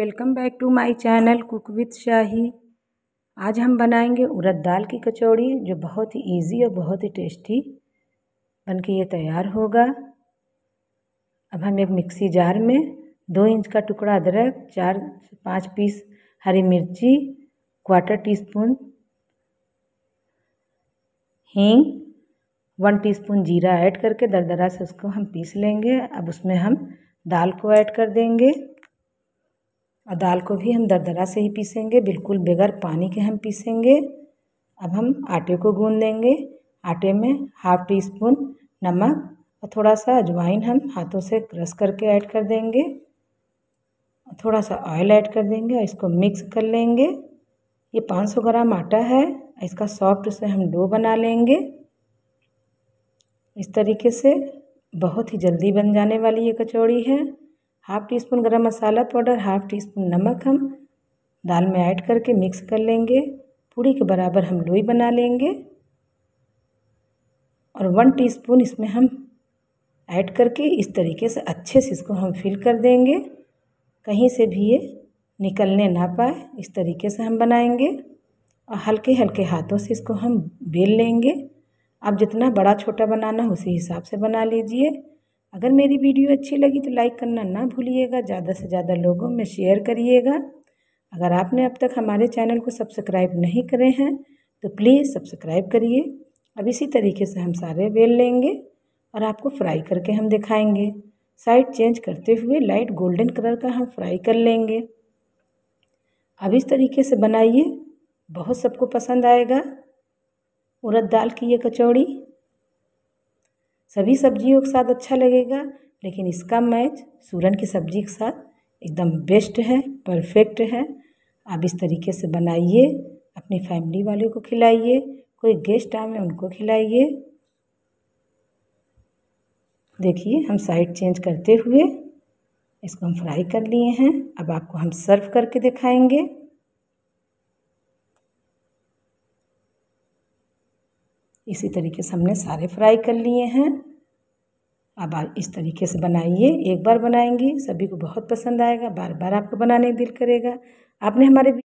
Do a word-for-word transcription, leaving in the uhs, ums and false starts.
Welcome back to my channel cook with Shahi. आज हम बनाएंगे उड़द दाल की कचौड़ी, जो बहुत ही इजी और बहुत ही टेस्टी बनके ये तैयार होगा। अब हम एक मिक्सी जार में दो इंच का टुकड़ा अदरक, चार से पाँच पीस हरी मिर्ची, क्वार्टर टी स्पून हींग, वन टीस्पून जीरा ऐड करके दरदरा से उसको हम पीस लेंगे। अब उसमें हम दाल को ऐड कर देंगे और दाल को भी हम दरदरा से ही पीसेंगे, बिल्कुल बगैर पानी के हम पीसेंगे। अब हम आटे को गूंद लेंगे। आटे में हाफ टी स्पून नमक और थोड़ा सा अजवाइन हम हाथों से क्रश करके ऐड कर देंगे। थोड़ा सा ऑयल ऐड कर देंगे और इसको मिक्स कर लेंगे। ये पाँच सौ ग्राम आटा है, इसका सॉफ्ट से हम डो बना लेंगे। इस तरीके से बहुत ही जल्दी बन जाने वाली ये कचौड़ी है। Half teaspoon garam masala powder, half teaspoon नमक हम दाल में ऐड करके मिक्स कर लेंगे। पूरी के बराबर हम लोई बना लेंगे और वन टीस्पून इसमें हम ऐड करके इस तरीके से अच्छे से इसको हम फिल कर देंगे, कहीं से भी ये निकलने ना पाए। इस तरीके से हम बनाएंगे और हल्के हल्के हाथों से इसको हम बेल लेंगे। आप जितना बड़ा छोटा बनाना है उसी हिसाब से बना लीजिए। अगर मेरी वीडियो अच्छी लगी तो लाइक करना ना भूलिएगा, ज़्यादा से ज़्यादा लोगों में शेयर करिएगा। अगर आपने अब तक हमारे चैनल को सब्सक्राइब नहीं करे हैं तो प्लीज़ सब्सक्राइब करिए। अब इसी तरीके से हम सारे बेल लेंगे और आपको फ्राई करके हम दिखाएंगे। साइड चेंज करते हुए लाइट गोल्डन कलर का हम फ्राई कर लेंगे। अब इस तरीके से बनाइए, बहुत सबको पसंद आएगा उड़द दाल की ये कचौड़ी। सभी सब्जियों के साथ अच्छा लगेगा, लेकिन इसका मैच सूरन की सब्ज़ी के साथ एकदम बेस्ट है, परफेक्ट है। आप इस तरीके से बनाइए, अपनी फैमिली वालों को खिलाइए, कोई गेस्ट आए उनको खिलाइए। देखिए हम साइड चेंज करते हुए इसको हम फ्राई कर लिए हैं। अब आपको हम सर्व करके दिखाएंगे। इसी तरीके से हमने सारे फ्राई कर लिए हैं। अब आप इस तरीके से बनाइए, एक बार बनाएंगी सभी को बहुत पसंद आएगा, बार बार आपको बनाने का दिल करेगा। आपने हमारे